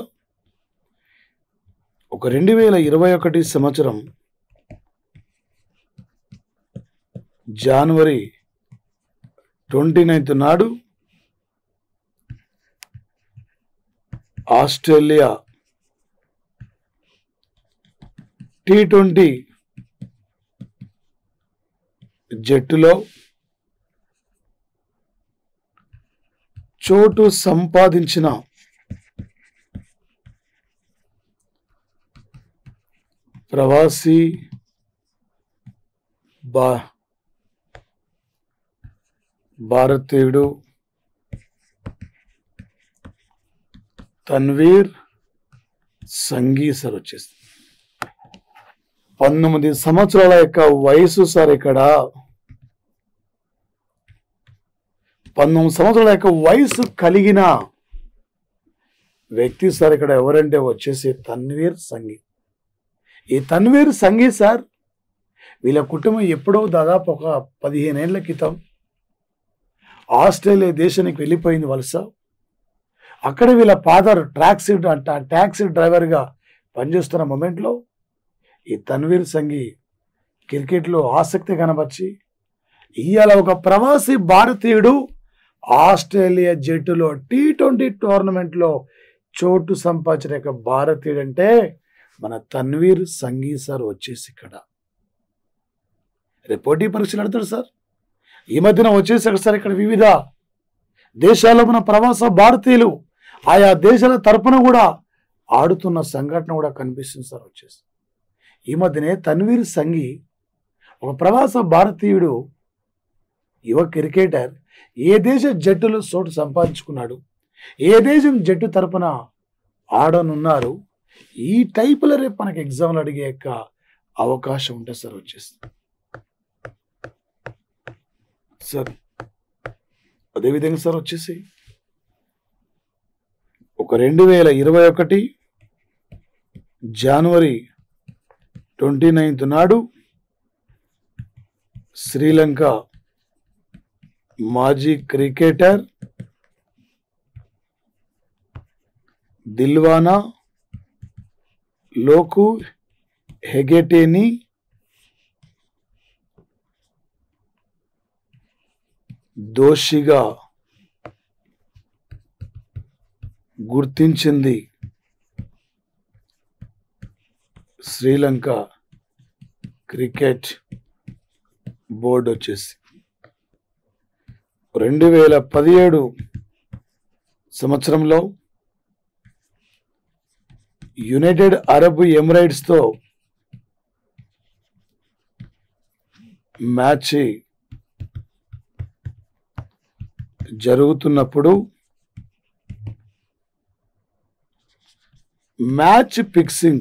ఒక 2021 సంవత్సరం జనవరి 29 నాడు ఆస్ట్రేలియా T20 జట్టులో చోటు సంపాదించిన ప్రవాసీ భారతీయుడు తన్వీర్ సంఘీ సార్ వచ్చేసి 19 సంవత్సరాల వయసు సార్. ఇక్కడ 19 సంవత్సరాల వయసు కలిగిన వ్యక్తి సార్. ఇక్కడ ఎవరంటే వచ్చేసి తన్వీర్ సంఘీ. ఈ తన్వీర్ సంఘీ సార్ వీళ్ళ కుటుంబం ఎప్పుడో దాదాపు ఒక 15 ఏళ్ల క్రితం ఆస్ట్రేలియా దేశానికి వెళ్ళిపోయింది వలస. అక్కడ వీళ్ళ ఫాదర్ ట్యాక్సీ డ్రైవర్గా పనిచేస్తున్న మూమెంట్లో ఈ తన్వీర్ సంఘీ క్రికెట్లో ఆసక్తి కనబర్చి ఇవాళ ఒక ప్రవాసీ భారతీయుడు ఆస్ట్రేలియా జట్టులో T20 టోర్నమెంట్లో చోటు సంపాదించిన భారతీయుడు అంటే మన తన్వీర్ సంఘీ సార్ వచ్చేసి ఇక్కడ పోటీ పరీక్షలు ఆడతాడు సార్. ఈ మధ్యన వచ్చేసాడు సార్. ఇక్కడ వివిధ దేశాల్లో మన ప్రవాస భారతీయులు ఆయా దేశాల తరపున కూడా ఆడుతున్న సంఘటన కూడా కనిపిస్తుంది సార్ వచ్చేసి. ఈ మధ్యనే తన్వీర్ సంఘీ ఒక ప్రవాస భారతీయుడు యువ క్రికెటర్ ఏ దేశ జట్టులో చోటు సంపాదించుకున్నాడు, ఏ దేశం జట్టు తరపున ఆడనున్నారు, ఈ టైపులో రేపు మనకి ఎగ్జామ్లు అడిగే అవకాశం ఉంటుంది సార్ వచ్చేసి. సార్ అదేవిధంగా సార్ వచ్చేసి ఒక 2021 జనవరి 29 నాడు శ్రీలంక మాజీ క్రికెటర్ దిల్వానా లోకు హెగెటేని దోషిగా గుర్తించింది శ్రీలంక క్రికెట్ బోర్డు వచ్చేసి. 2017 సంవత్సరంలో యునైటెడ్ అరబ్ ఎమిరేట్స్తో మ్యాచ్ జరుగుతున్నప్పుడు మ్యాచ్ ఫిక్సింగ్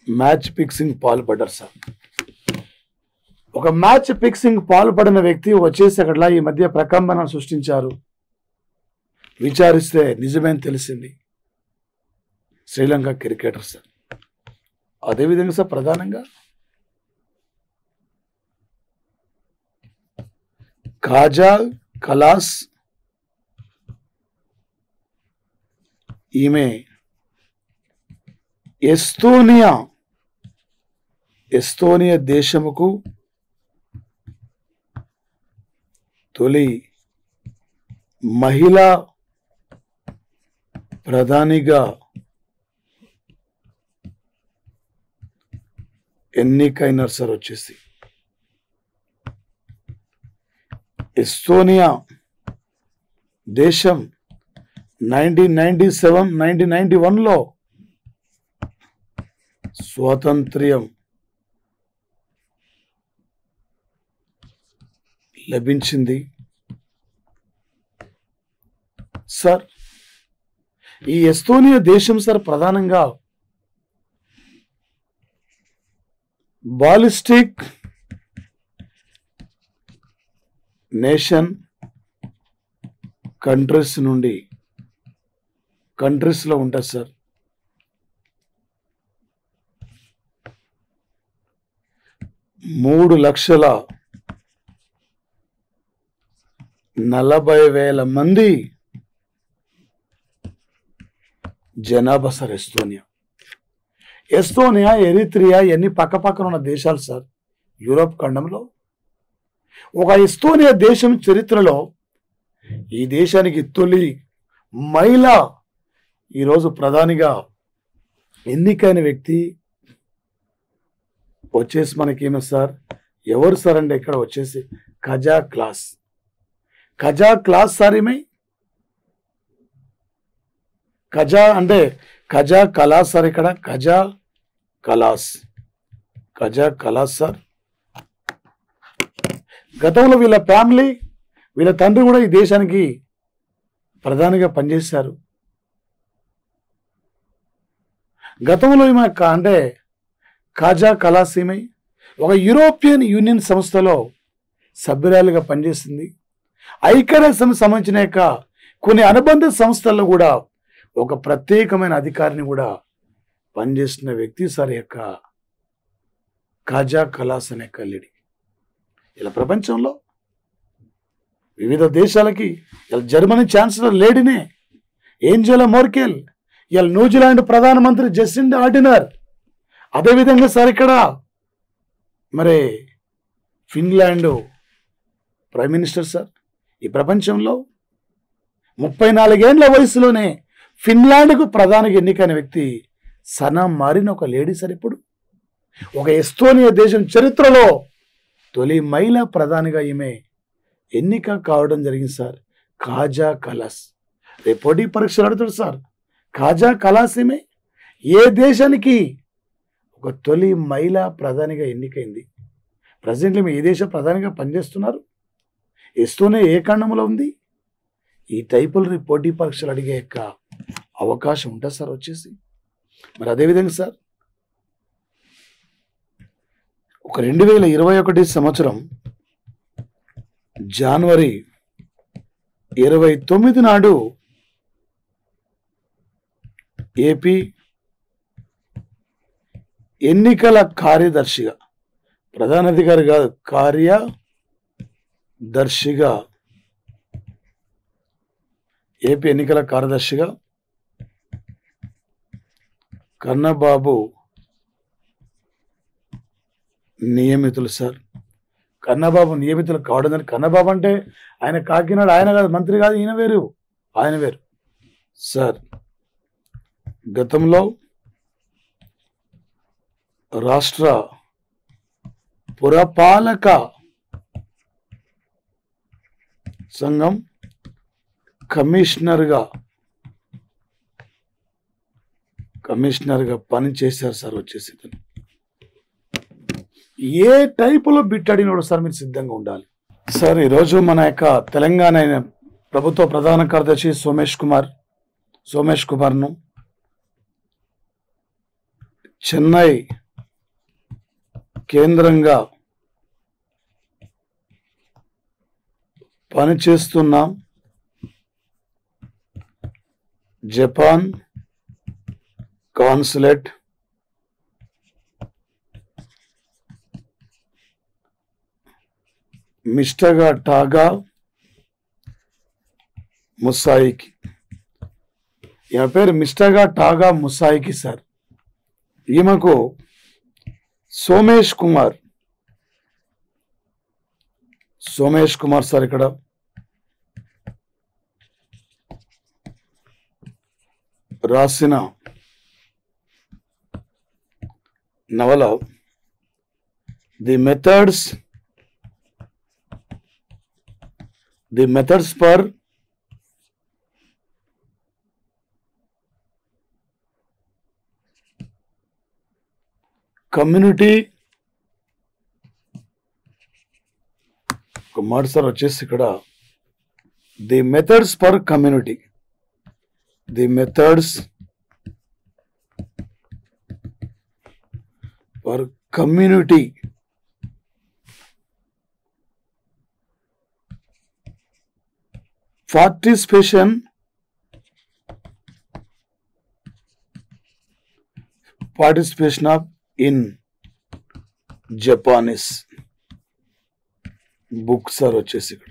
మ్యాచ్ ఫిక్సింగ్ పాల్పడ్డారు సార్. ఒక మ్యాచ్ ఫిక్సింగ్ పాల్పడిన వ్యక్తి వచ్చేసి అక్కడ ఈ మధ్య ప్రకంపన సృష్టించారు. విచారిస్తే నిజమేని తెలిసింది. Sri Lanka cricketer sir. అదేవిధంగా సార్ ప్రధానంగా కాజా కలాస్ ఈమె ఎస్తోనియా దేశముకు తొలి మహిళా ప్రధానిగా ఎన్నికైనారు సార్. వచ్చేసి ఎస్తోనియా దేశం 1991లో స్వాతంత్ర్యం లభించింది సార్. ఈ ఎస్తోనియా దేశం సార్ ప్రధానంగా బాలిస్టిక్ నేషన్ కంట్రీస్లో ఉంటుంది సార్. మూడు 3,40,000 మంది జనాభా సార్. ఎస్తోనియా ఎరిత్రియా ఎన్ని పక్కపక్కన ఉన్న దేశాలు సార్ యూరోప్ ఖండంలో. ఒక ఎస్తోనియా దేశం చరిత్రలో ఈ దేశానికి తొలి మహిళ ఈరోజు ప్రధానిగా ఎన్నికైన వ్యక్తి వచ్చేసి మనకేమో సార్ ఎవరు సార్ అంటే ఇక్కడ వచ్చేసి కజా క్లాస్ సార్. ఏమై కజా అంటే కజా కలాస్ సార్. ఇక్కడ కజా కలాస్ సార్. గతంలో వీళ్ళ ఫ్యామిలీ వీళ్ళ తండ్రి కూడా ఈ దేశానికి ప్రధానిగా పనిచేశారు. గతంలో ఈమె అంటే కాజా కలాస్ ఈమె ఒక యూరోపియన్ యూనియన్ సంస్థలో సభ్యురాలుగా పనిచేసింది. ఐక్యరాజ్యం సంబంధించిన కొన్ని అనుబంధ సంస్థల్లో కూడా ఒక ప్రత్యేకమైన అధికారిని కూడా పనిచేస్తున్న వ్యక్తి సార్ యొక్క కాజా కలాస్ అనే లేడీ. ఇలా ప్రపంచంలో వివిధ దేశాలకి ఇలా జర్మనీ ఛాన్సలర్ లేడీనే ఏంజెలా మోర్కెల్, ఇలా న్యూజిలాండ్ ప్రధానమంత్రి జెసిండా ఆర్డినర్, అదేవిధంగా సార్ ఇక్కడ మరి ఫిన్లాండ్ ప్రైమ్ మినిస్టర్ సార్. ఈ ప్రపంచంలో 34 ఏళ్ల వయసులోనే ఫిన్లాండ్కు ప్రధానిగా ఎన్నికైన వ్యక్తి సనా మారిన ఒక లేడీ సార్. ఇప్పుడు ఒక ఎస్తోనియా దేశం చరిత్రలో తొలి మహిళా ప్రధానిగా ఈమె ఎన్నిక కావడం జరిగింది సార్. కాజా కలాస్. రేపు పోటీ పరీక్షలు అడుగుతాడు సార్. కాజా కలాస్ ఈమె ఏ దేశానికి ఒక తొలి మహిళా ప్రధానిగా ఎన్నికైంది? ప్రజెంట్లీ ఏ దేశ ప్రధానిగా పనిచేస్తున్నారు? ఎస్తోనియా ఏ ఖండంలో ఉంది? ఈ టైపులు రేపు పోటీ పరీక్షలు అడిగే అవకాశం ఉంటుంది సార్ వచ్చేసి. మరి అదేవిధంగా సార్ ఒక 2021 సంవత్సరం జనవరి 29 నాడు ఏపీ ఎన్నికల కార్యదర్శిగా, ప్రధాన అధికారి కాదు కార్యదర్శిగా, ఏపీ ఎన్నికల కార్యదర్శిగా కన్నబాబు నియమితులు సార్. కన్నబాబు నియమితులు కావడం జరిగింది. కన్నబాబు అంటే ఆయన కాకినాడ, ఆయన కాదు, మంత్రి కాదు, ఈయన వేరు, ఆయన వేరు సార్. గతంలో రాష్ట్ర పురపాలక సంఘం కమిషనర్గా పనిచేశారు సార్. వచ్చేసి ఏ టైపులో బిట్ అడిగినప్పుడు సార్ మీరు సిద్ధంగా ఉండాలి సార్. ఈరోజు మన యొక్క తెలంగాణ ప్రభుత్వ ప్రధాన కార్యదర్శి సోమేష్ కుమార్ను చెన్నై కేంద్రంగా పనిచేస్తున్న జపాన్ కాన్సులేట్ మిస్టగా టాగా ముసాయికి. ఈమె పేరు మిస్టగా టాగా ముసాయికి సార్. ఈమెకు సోమేష్ కుమార్ సార్ ఇక్కడ రాసిన నవల ది మెథడ్స్ ఫర్ కమ్యూనిటీ. ఒక మాట సార్ వచ్చేసి ఇక్కడ the methods for community, the methods for community participation of in Japanese book sir వచ్చేసి ఇక్కడ.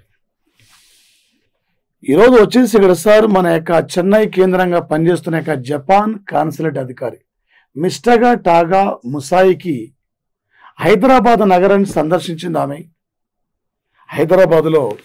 ఈరోజు వచ్చేసి ఇక్కడ సార్ మన యొక్క చెన్నై కేంద్రంగా పనిచేస్తున్న యొక్క జపాన్ కాన్సులేట్ అధికారి మిస్టగా టాగా ముసాయికి హైదరాబాద్ నగరాన్ని సందర్శించింది ఆమె. హైదరాబాద్లో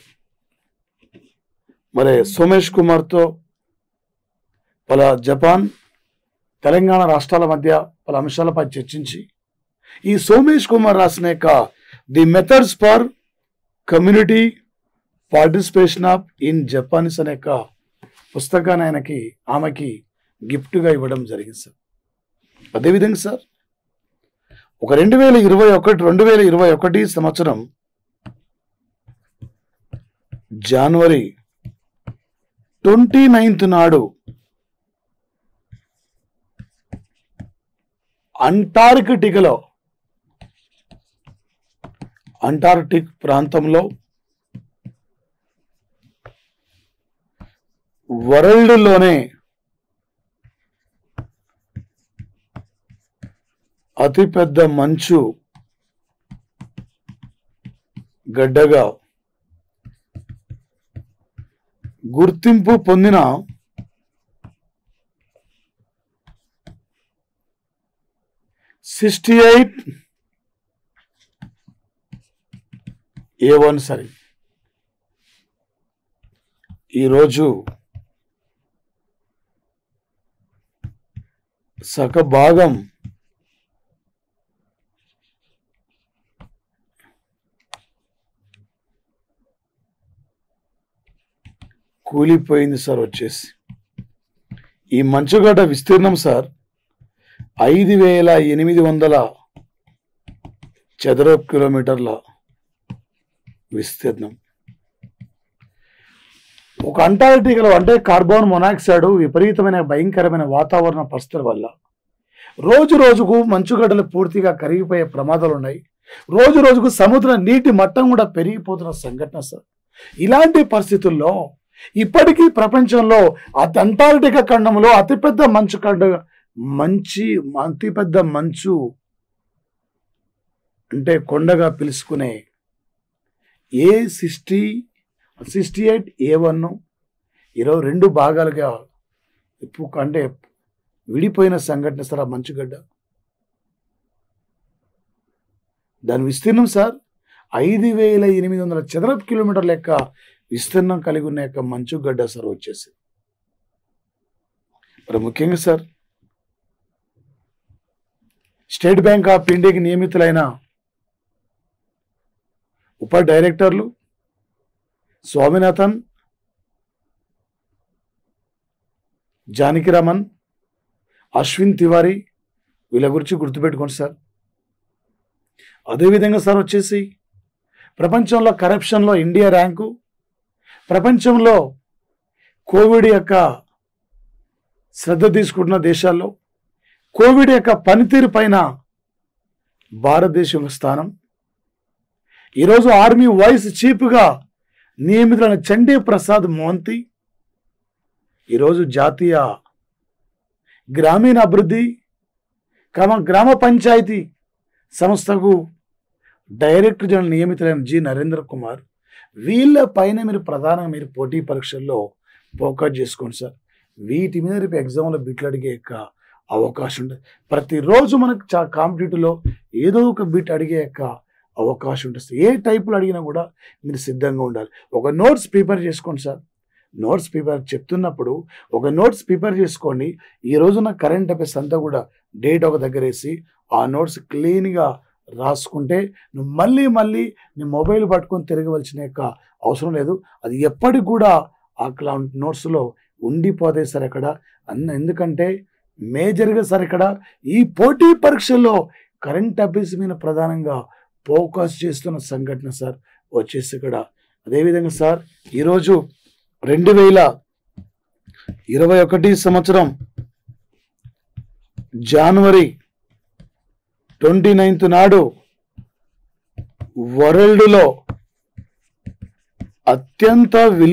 మరి సోమేష్ కుమార్తో పలు జపాన్ తెలంగాణ రాష్ట్రాల మధ్య పలు అంశాలపై చర్చించి ఈ సోమేష్ కుమార్ రాసిన యొక్క the methods for community participation of in Japanese అనే యొక్క పుస్తకాన్ని ఆమెకి గిఫ్ట్గా ఇవ్వడం జరిగింది సార్. అదేవిధంగా సార్ ఒక 2021 సంవత్సరం జనవరి 29 నాడు అంటార్క్టిక్ ప్రాంతంలో వరల్డ్లోనే అతిపెద్ద మంచు గడ్డగా గుర్తింపు పొందిన A1 సరే ఈరోజు సగభాగం కూలిపోయింది సార్. వచ్చేసి ఈ మంచుగడ్డ విస్తీర్ణం సార్ 5800 చదరపు కిలోమీటర్ల విస్తీర్ణం. ఒక అంటార్క్టికాలో అంటే కార్బన్ మొనాక్సైడ్ విపరీతమైన భయంకరమైన వాతావరణ పరిస్థితుల వల్ల రోజు రోజుకు మంచుగడ్డలు పూర్తిగా కరిగిపోయే ప్రమాదాలు ఉన్నాయి. రోజు రోజుకు సముద్ర నీటి మట్టం కూడా పెరిగిపోతున్న సంఘటన సార్. ఇలాంటి పరిస్థితుల్లో ఇప్పటికీ ప్రపంచంలో అంటార్క్టికా ఖండంలో అతిపెద్ద మంచు అంటే కొండగా పిలుచుకునే A68A1 22 భాగాలుగా అంటే విడిపోయిన సంఘటన సార్. ఆ మంచుగడ్డ దాని విస్తీర్ణం సార్ 5800 చదరపు కిలోమీటర్ల యొక్క విస్తీర్ణం కలిగి ఉన్న యొక్క మంచుగడ్డ సార్ వచ్చేసి. మరి ముఖ్యంగా సార్ స్టేట్ బ్యాంక్ ఆఫ్ ఇండియాకి నియమితులైన ఉప డైరెక్టర్లు స్వామినాథన్, జానకిరామన్, అశ్విన్ తివారీ వీళ్ళ గురించి గుర్తుపెట్టుకోండి సార్. అదేవిధంగా సార్ వచ్చేసి ప్రపంచంలో కరప్షన్లో ఇండియా ర్యాంకు, ప్రపంచంలో కోవిడ్ యొక్క శ్రద్ధ తీసుకుంటున్న దేశాల్లో కోవిడ్ యొక్క పనితీరు పైన భారతదేశం స్థానం. ఈరోజు ఆర్మీ వైస్ చీఫ్గా నియమితులైన చండీ ప్రసాద్ మోహంతి ఈరోజు జాతీయ గ్రామీణ అభివృద్ధి గ్రామ పంచాయతీ సంస్థకు డైరెక్టర్ జనరల్ నియమితులైన జి నరేంద్ర కుమార్. వీళ్ళ పైన మీరు ప్రధానంగా మీరు పోటీ పరీక్షల్లో ఫోకస్ చేసుకోండి సార్. వీటి మీద రేపు ఎగ్జామ్లో బిట్లు అడిగే యొక్క అవకాశం ఉంటుంది. ప్రతిరోజు మనకు కాంపిటేటివ్లో ఏదో ఒక బిట్ అడిగే యొక్క అవకాశం ఉంటుంది. ఏ టైపులో అడిగినా కూడా మీరు సిద్ధంగా ఉండాలి. ఒక నోట్స్ ప్రిపేర్ చేసుకోండి సార్. నోట్స్ ప్రిపేర్ చెప్తున్నప్పుడు ఒక నోట్స్ ప్రిపేర్ చేసుకోండి. ఈ రోజున కరెంట్ అఫైర్స్ అంతా కూడా డేట్ ఒక దగ్గర వేసి ఆ నోట్స్ క్లీన్గా రాసుకుంటే నువ్వు మళ్ళీ నీ మొబైల్ పట్టుకొని తిరగవలసిన యొక్క అవసరం లేదు. అది ఎప్పటికి కూడా ఆ నోట్స్లో ఉండిపోతాయి సార్. అక్కడ ఎందుకంటే మేజర్గా సార్ ఇక్కడ ఈ పోటీ పరీక్షల్లో కరెంట్ అఫైర్స్ మీద ప్రధానంగా ఫోకస్ చేస్తున్న సంఘటన సార్ వచ్చేసి ఇక్కడ. అదేవిధంగా సార్ ఈరోజు 2021 సంవత్సరం జనవరి 29 నాడు వరల్డ్లో అత్యంత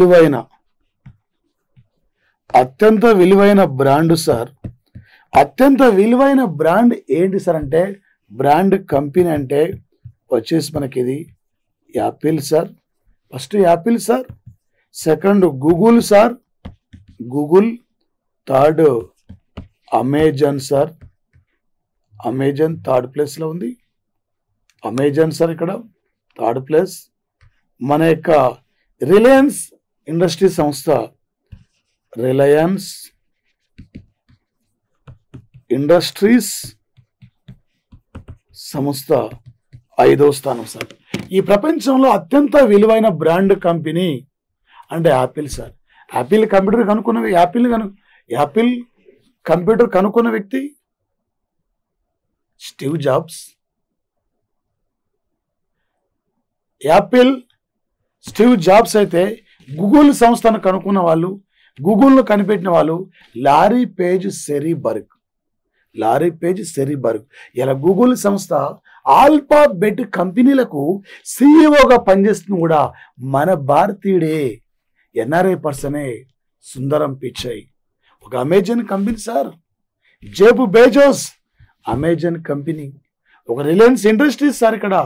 విలువైన బ్రాండ్ సార్. అత్యంత విలువైన బ్రాండ్ ఏంటి సార్ అంటే బ్రాండ్ కంపెనీ అంటే వచ్చేసి మనకి ఇది Apple sir. First Apple sir, second Google sir, Google, third Amazon sir. Amazon third ప్లేస్లో ఉంది. అమెజాన్ సార్ ఇక్కడ థర్డ్ ప్లేస్. మన యొక్క రిలయన్స్ ఇండస్ట్రీ సంస్థ రిలయన్స్ ఇండస్ట్రీస్ సంస్థ 5వ స్థానం సార్. ఈ ప్రపంచంలో అత్యంత విలువైన బ్రాండ్ కంపెనీ అంటే యాపిల్ సార్. యాపిల్ కంప్యూటర్ కనుక్కున్న వ్యక్తి Steve Jobs. Apple Steve Jobs అయితే గూగుల్ సంస్థను కనుక్కున్న వాళ్ళు, గూగుల్ను కనిపెట్టిన వాళ్ళు లారీ పేజ్ సెరీబర్గ్. ఇలా గూగుల్ సంస్థ ఆల్ఫాబెట్ కంపెనీలకు సిఇఓగా పనిచేస్తుంది కూడా మన భారతీయుడే, ఎన్ఆర్ఐ పర్సనే, సుందరం పిచాయ్. ఒక Amazon company sir, Jeff Bezos Amazon company. ఒక రిలయన్స్ ఇండస్ట్రీస్ సార్ ఇక్కడ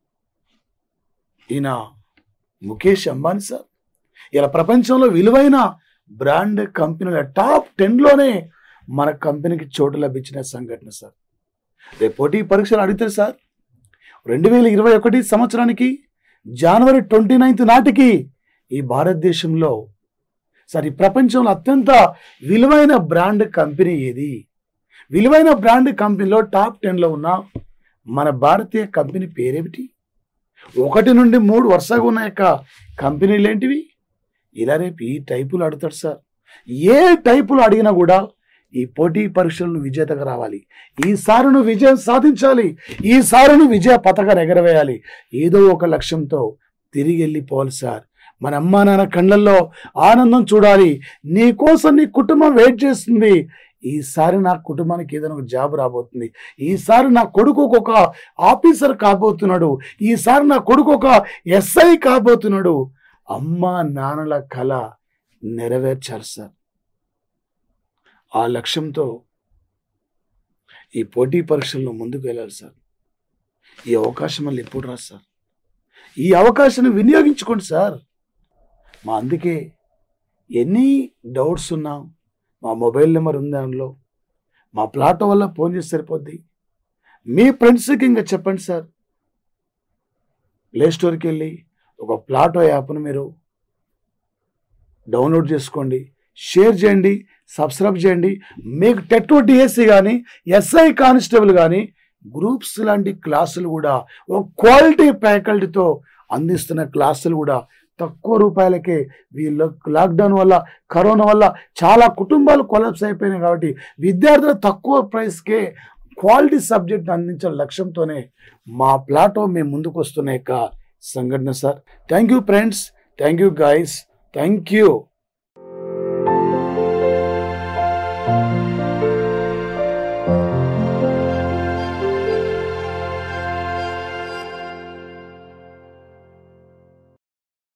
ఈయన ముఖేష్ అంబానీ సార్. ఇలా ప్రపంచంలో విలువైన బ్రాండ్ కంపెనీల టాప్ 10లోనే మన కంపెనీకి చోటు లభించిన సంఘటన సార్. రేపు పోటీ పరీక్షలు అడుగుతారు సార్. 2021 సంవత్సరానికి జనవరి 29 నాటికి ఈ భారతదేశంలో సార్ ఈ ప్రపంచంలో అత్యంత విలువైన బ్రాండ్ కంపెనీ ఏది? విలువైన బ్రాండ్ కంపెనీలో టాప్ 10లో ఉన్న మన భారతీయ కంపెనీ పేరేమిటి? 1 నుండి 3 వరుసగా ఉన్న యొక్క కంపెనీలు ఏంటివి? ఇలా రేపు ఈ టైపులు అడుగుతాడు సార్. ఏ టైపులు అడిగినా కూడా ఈ పోటీ పరీక్షలను విజేతగా రావాలి. ఈసారి నువ్వు విజయం సాధించాలి. ఈసారి నువ్వు విజయ పతాకాన్ని ఎగరవేయాలి. ఏదో ఒక లక్ష్యంతో తిరిగి వెళ్ళిపోవాలి సార్. మన అమ్మా నాన్న కళ్ళల్లో ఆనందం చూడాలి. నీ కోసం నీ కుటుంబం వెయిట్ చేస్తుంది. ఈసారి నా కుటుంబానికి ఏదైనా ఒక జాబ్ రాబోతుంది. ఈసారి నా కొడుకు ఒక ఆఫీసర్ కాబోతున్నాడు. ఈసారి నా కొడుకు ఒక ఎస్ఐ కాబోతున్నాడు. అమ్మా నాన్నల కళ నెరవేర్చారు సార్. ఆ లక్ష్యంతో ఈ పోటీ పరీక్షల్లో ముందుకు వెళ్ళాలి సార్. ఈ అవకాశం మళ్ళీ ఎప్పుడు రాదు సార్. ఈ అవకాశాన్ని వినియోగించుకోండి సార్. అందుకే ఎన్ని డౌట్స్ ఉన్నా మా మొబైల్ నెంబర్ ఉంది దానిలో. మా ప్లాటో వల్ల ఫోన్ చేసి సరిపోద్ది. మీ ఫ్రెండ్స్కి ఇంకా చెప్పండి సార్. ప్లే స్టోర్కి వెళ్ళి ఒక ప్లాటో యాప్ను మీరు డౌన్లోడ్ చేసుకోండి, షేర్ చేయండి, సబ్స్క్రైబ్ చేయండి. మీకు టెట్ డిఎస్సి కానీ ఎస్ఐ కానిస్టేబుల్ కానీ గ్రూప్స్ లాంటి క్లాసులు కూడా ఒక క్వాలిటీ ఫ్యాకల్టీతో అందిస్తున్న క్లాసులు కూడా తక్కువ రూపాయలకే. వీళ్ళు లాక్డౌన్ వల్ల కరోనా వల్ల చాలా కుటుంబాలు కొలాప్స్ అయిపోయినాయి కాబట్టి విద్యార్థులు తక్కువ ప్రైస్కే క్వాలిటీ సబ్జెక్ట్ అందించే లక్ష్యంతోనే మా ప్లాటో మేము ముందుకు వస్తున్న యొక్క సంఘటన sir. Thank you friends, thank you guys, thank you.